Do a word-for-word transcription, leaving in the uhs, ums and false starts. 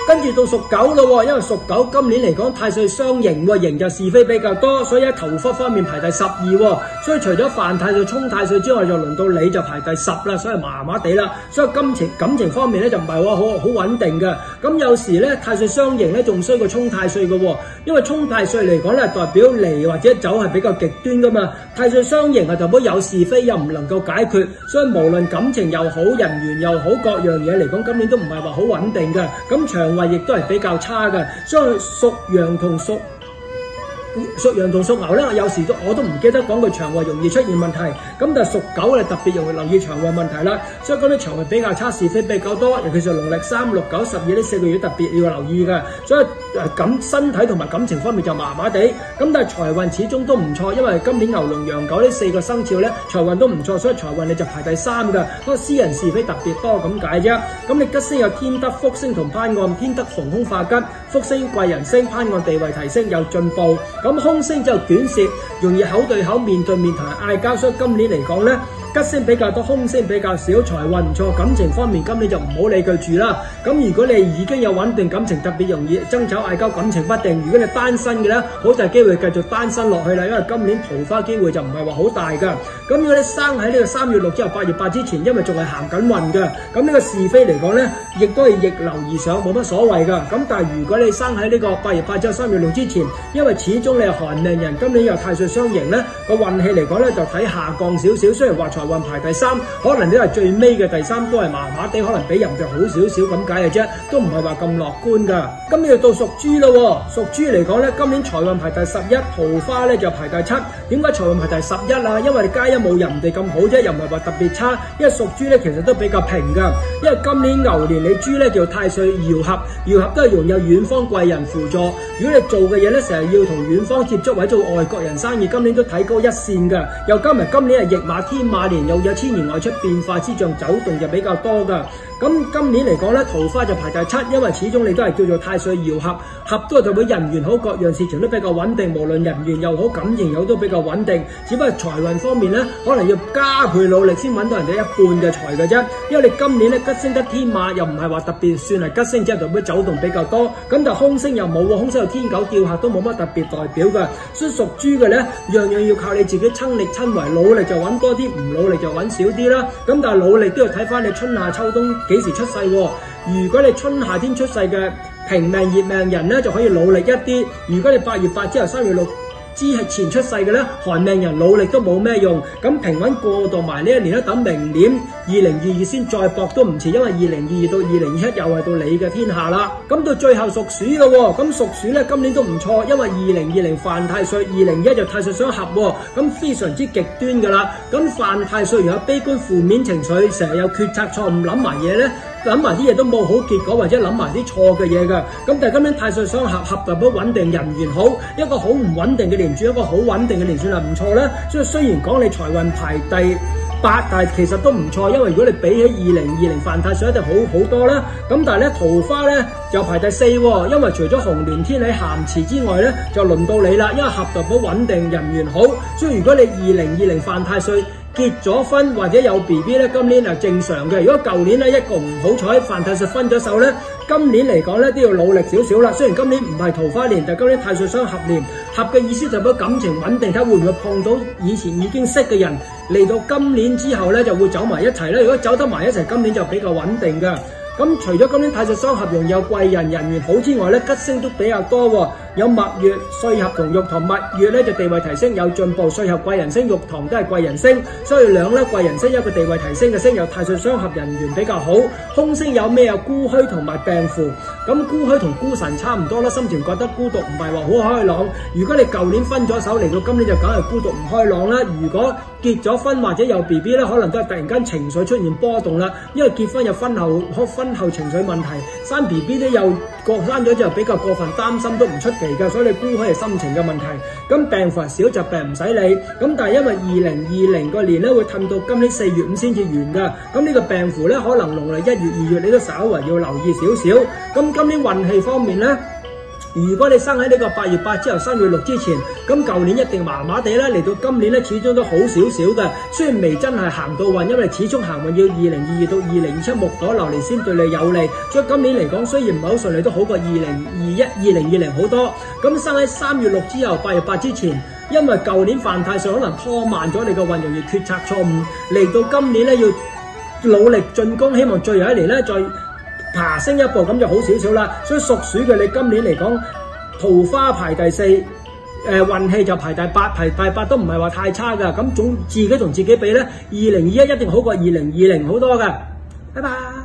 跟住到屬狗咯，因為屬狗今年嚟講太歲雙刑喎，刑就是非比較多，所以喺頭髮方面排第十二喎。所以除咗犯太歲、沖太歲之外，就輪到你就排第十啦，所以麻麻地啦。所以感情感情方面咧就唔係話好好穩定嘅。咁有時咧太歲雙刑咧仲衰過沖太歲嘅喎，因為沖太歲嚟講咧代表離或者走係比較極端噶嘛，太歲雙刑係代表有是非又唔能夠解決，所以無論感情又好、人緣又好，各樣嘢嚟講，今年都唔係話好穩定嘅。咁腸胃亦都係比較差嘅，所以屬羊同屬屬羊同屬牛咧，有時都我都唔記得講佢腸胃容易出現問題，咁但係屬狗咧特別容易留意腸胃問題啦。所以嗰啲腸胃比較差，是非比較多，尤其是農曆三、六、九、十二呢四個月特別要留意嘅。所以誒感身體同埋感情方面就麻麻地，咁但係財運始終都唔錯，因為今年牛龍羊狗呢四個生肖咧財運都唔錯，所以財運你就排第三嘅。不過私人是非特別多咁解啫。咁你吉星有天德、福星同攀案，天德逢凶化吉，福星貴人星，攀案地位提升有進步。咁凶星就短舌，容易口對口、面對面同埋嗌交，所以今年嚟講咧，吉星比較多，凶星比較少，財運唔錯。感情方面今年就唔好理佢住啦。咁如果你已經有穩定感情，特別容易爭吵嗌交，感情不定。如果你單身嘅咧，好大機會繼續單身落去啦，因為今年桃花機會就唔係話好大噶。咁如果你生喺呢個三月六之後八月八之前，因為仲係行緊運嘅，咁呢個是非嚟講咧，亦都係逆流而上，冇乜所謂噶。咁但係如果你生喺呢個八月八之後三月六之前，因為始終你係寒命人，今年又太歲雙刑咧，個運氣嚟講咧就睇下降少少。雖然話財運排第三，可能你係最尾嘅第三，都係麻麻地，可能比人哋好少少咁解嘅啫，都唔係話咁樂觀噶。咁你就到屬豬咯，屬豬嚟講咧，今年財運排第十一，桃花咧就排第七。點解財運排第十一啊？因為你皆因冇人哋咁好啫，又唔係話特別差。因為屬豬咧其實都比較平噶，因為今年牛年你豬咧叫太歲爻合，爻合都係容有遠方貴人輔助。如果你做嘅嘢咧成日要同遠方接觸或者做外國人生意，今年都睇高一線噶。又加埋今年係驛馬天馬年，又有千年外出變化之象走動就比較多噶。咁今年嚟講咧，桃花就排第七，因為始終你都係叫做太歲爻合，合都係代表人緣好，各樣事情都比較穩定，無論人緣又好，感情又好都比較穩定。只不過財運方面咧，可能要加倍努力先揾到人哋一半嘅財嘅啫。因為你今年咧吉星得天馬，又唔係話特別算係吉星，即係代表走動比較多。咁但係凶星又冇喎，凶星有天狗吊客都冇乜特別代表嘅。所以屬豬嘅咧，樣樣要靠你自己親力親為，努力就揾多啲，唔努力就揾少啲啦。咁但係努力都要睇翻你春夏秋冬幾時出世喎。如果你春夏天出世嘅平命熱命人咧，就可以努力一啲。如果你八月八之後三月六之前出世嘅咧，寒命人努力都冇咩用。咁平穩過渡埋呢一年咧，等明年二零二二先再搏都唔遲，因為二零二二到二零二一又係到你嘅天下啦。咁到最後屬鼠咯喎，咁屬鼠咧今年都唔錯，因為二零二零犯太歲，二零一就太歲相合喎，咁非常之極端噶啦。咁犯太歲又有悲觀負面情緒，成日有決策錯誤，諗埋嘢咧。諗埋啲嘢都冇好結果，或者諗埋啲錯嘅嘢㗎。咁但係今年太歲相合，合代表穩定，人緣好，一個好唔穩定嘅年轉，一個好穩定嘅年算係唔錯啦。所以雖然講你財運排第八，但係其實都唔錯，因為如果你比起二零二零犯太歲一定好好多啦。咁但係咧桃花咧就排第四喎，因為除咗紅鸞天喺咸池之外咧，就輪到你啦。因為合代表穩定，人緣好，所以如果你二零二零犯太歲，結咗婚或者有 B B 咧，今年係正常嘅。如果舊年咧一個唔好彩犯太歲分咗手咧，今年嚟講咧都要努力少少啦。雖然今年唔係桃花年，但係今年太歲相合年，合嘅意思就代表感情穩定，睇會唔會碰到以前已經識嘅人嚟到今年之後咧就會走埋一齊啦。如果走得埋一齊，今年就比較穩定嘅。咁除咗今年太歲相合容有貴人，人緣好之外咧，吉星都比較多喎。有蜜月、歲合同玉堂。蜜月咧就地位提升有進步，歲合貴人星，玉堂都係貴人星，所以兩咧貴人星一個地位提升嘅星，有太歲相合，人緣比較好。凶星有咩啊？孤虛同埋病符。咁孤虛同孤神差唔多啦，心情覺得孤獨，唔係話好開朗。如果你舊年分咗手嚟到今年就梗係孤獨唔開朗啦。如果結咗婚或者有 B B 咧，可能都係突然間情緒出現波動啦，因為結婚有婚後婚後情緒問題，生 B B 咧又過生咗之後比較過分擔心都唔出奇㗎，所以你孤虛係心情嘅問題。咁病符係小疾病唔使理，咁但係因為二零二零個年咧會褪到今年四月五先至完㗎，咁呢個病符咧可能農曆一月二月你都稍為要留意少少。咁今年運氣方面咧， 如果你生喺呢個八月八之後三月六之前，咁舊年一定麻麻地啦，嚟到今年咧始終都好少少嘅。雖然未真係行到運，因為始終行運要二零二二到二零二七木火流年先對你有利，所以今年嚟講雖然唔係好順利，都好過二零二一、二零二零好多。咁生喺三月六之後八月八之前，因為舊年犯太歲可能拖慢咗你嘅運，容易決策錯誤，嚟到今年咧要努力進攻，希望最後一年咧再爬升一步，咁就好少少啦。所以屬鼠嘅你今年嚟講，桃花排第四，誒、呃、運氣就排第八，排第八都唔係話太差噶。咁總自己同自己比咧，二零二一一定好過二零二零好多噶。拜拜。